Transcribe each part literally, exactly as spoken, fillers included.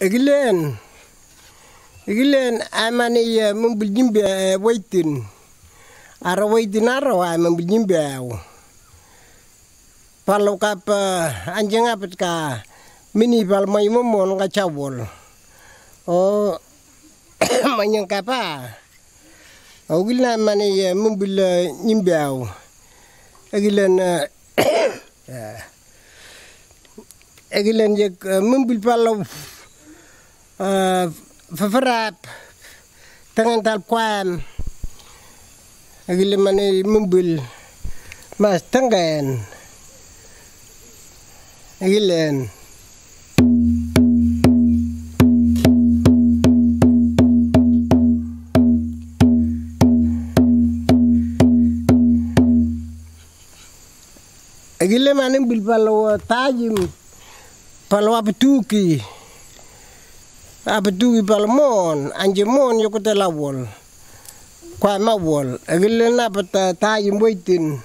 Igilen, igilen amani mumbijimbe waitin, ara waitin ara wa mumbijimbe au. Palau kap anjing apa ka mini pal mai momon ka cawol. Oh, manyang kapa. Oh gila mani mumbil nyimbe au. Igilen, igilen je mumbil palau. Uh, Fafarap tangan tal kuam agile mane mumbil mas tangan agilen agile mane bil palo tajim palo apetuki apa tu palmon anjemon yo kota lawol kwa mawol agile na pata tayim waitin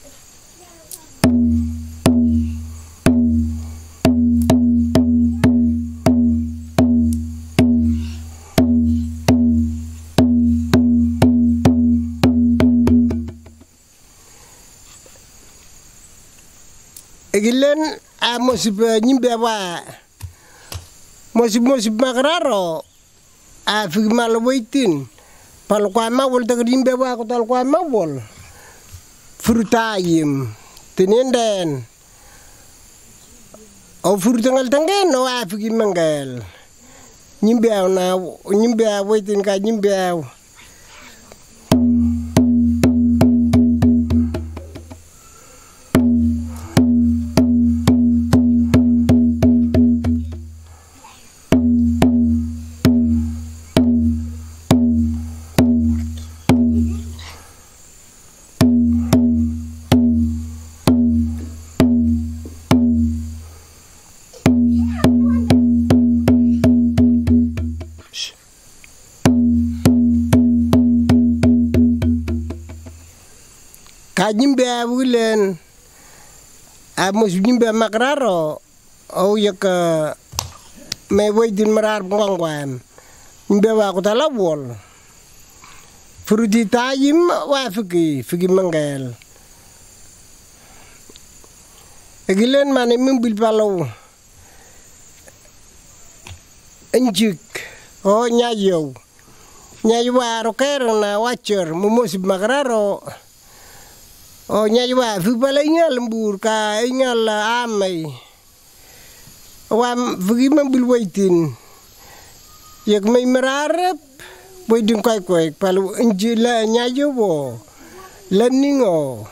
agilen amos nyimbe wa Mosib-mosib makararo, a fig malawaitin, pal kwa mawol tagrimbe wa ko tal kwa mawol, frutayim, tinenden, o frutangal tangen no a fig mangal, nyimbe na nyimbe waitin ka nyimbe. Kajimbe abulen amos jimbe makraro au yak me waitin marar pangwam jimbe wa ko talawol fruti tayim wa fiki fiki mangal egilen mane mimbil palo enjik o nyayo nyayo wa roker na wacher mumosib makraro. Oh nyai wa fu pala ingal lembur ka ingal amai wa fugi mambil waitin yak mai merarap waitin kai kai palu injila nyayo wo leningo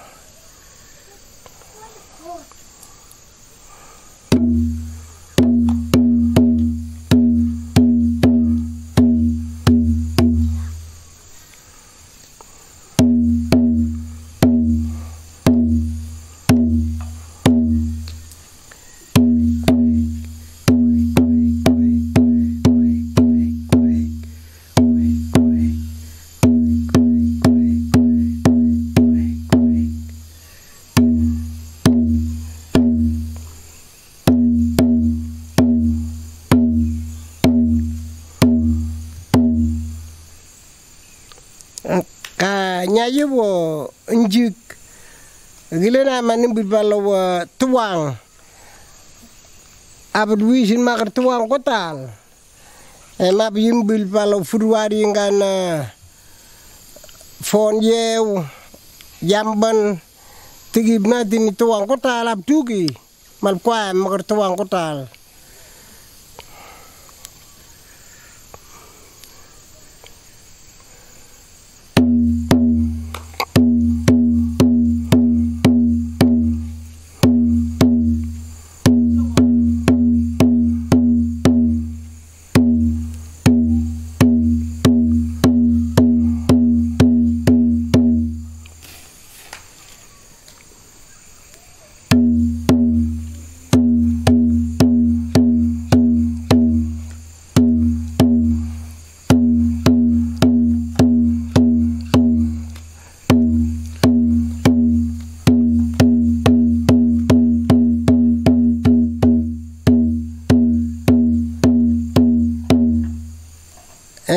nyayo wo njik gilena manim bil palo tuang abad wisin makar tuang kotal e map yimbil palo furwari ngana fon yew jamban tigib natin tuang kotal abdugi mal kwa makar tuang kotal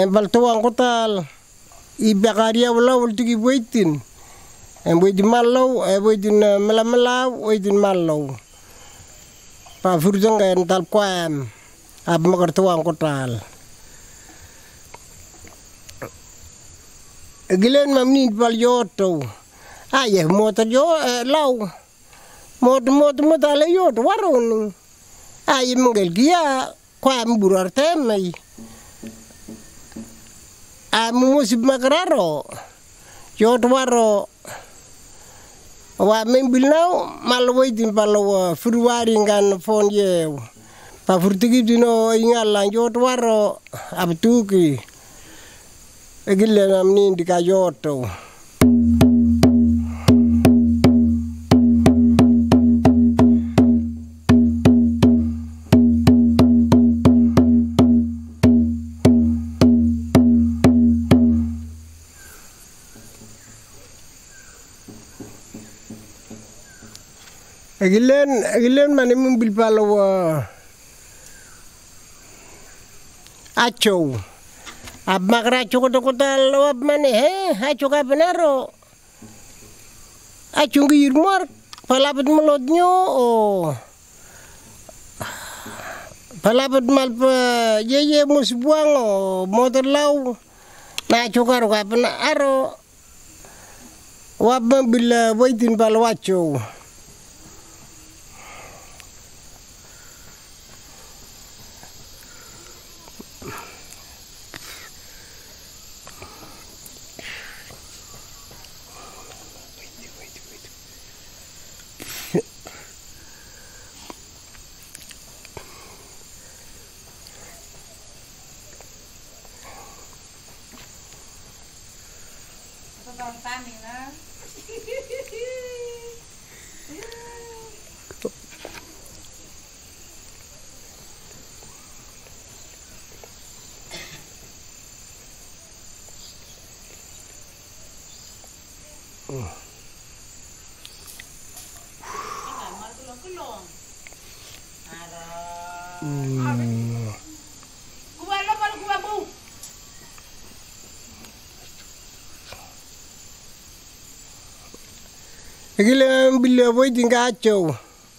bal tuang kotal ibakaria wala ultigi waitin en waitin malau e waitin melamelau waitin malau pa furjanga en tal kwam ab makar tuang kotal gilen mamni bal yoto ayah motor yo lau motor motor motor le yoto warun ayah mengel dia kwam burar temai amu musib makararo yot waro wa membil nau malwai din palo furwari ngan fon ye pa furtigi dino ingala yot waro abtuki egile namni ndika yoto Agilen agilen mane mumbil palo acho ab makra acho ko kotal ab mane he acho ka benaro acho ngir mor palabet melodnyo o palabet malpa yeye musbuang o motor lau na acho karo ka benaro wab mobil waitin palo acho Gila bila boy tinggal kacau.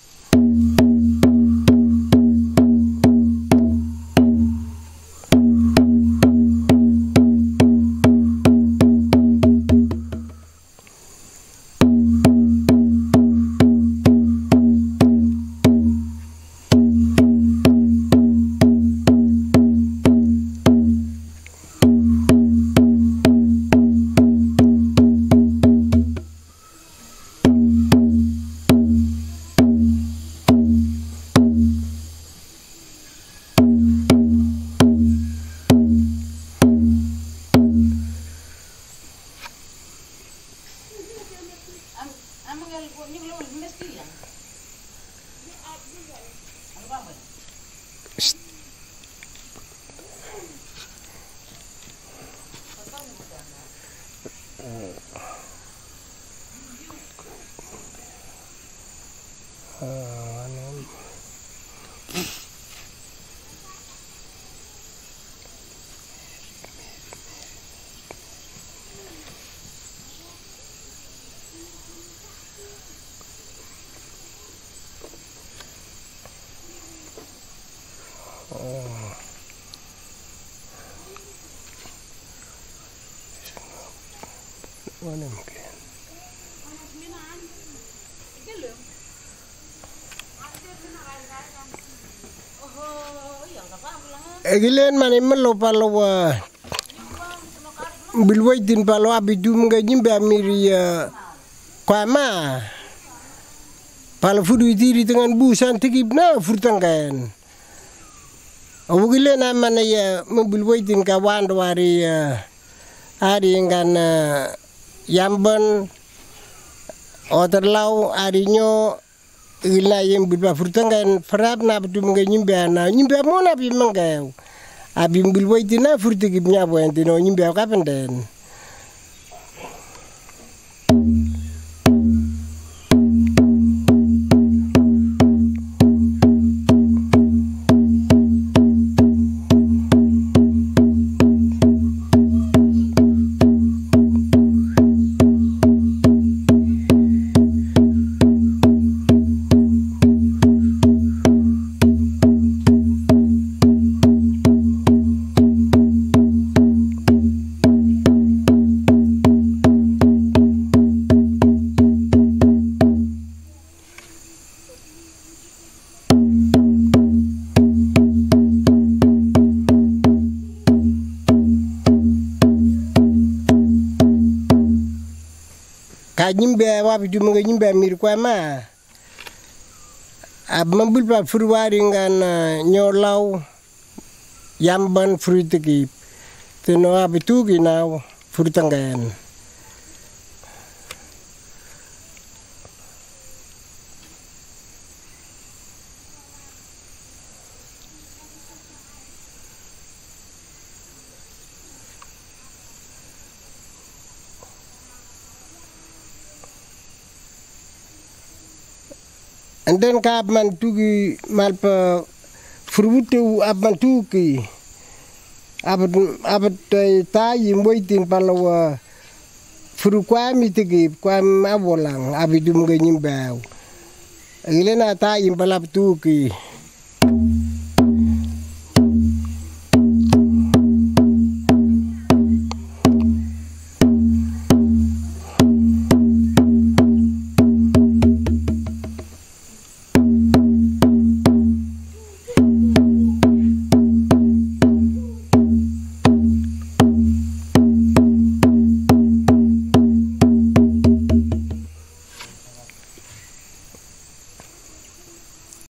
Mana mungkin? Egilen mane melo palo wa bilwaitin palo abidum ga nyimbe amiri kwama palo fudu itiri dengan busan tikibna furtangkan abugilen amane ya mobilwaitin ka wando wari hari ngan Yamban oterlau arinyo ila yang bilba furtangan farab na bedum ngai nyimbe na nyimbe mo na bi mangau abi bilwai tina furtigi nya bo entino nyimbe ka penden nyimbe wa bi dum nga nyimbe mir kwa ma ab mambul pa furwari ngan nyolaw yamban frutiki teno abitu ginaw frutangan. And then kap man tugi malpa frutu abman tuki abat abat tayi moiting palawa furu kwami tigi kwam awolang abidum ganyim baw ilena tayi palap tuki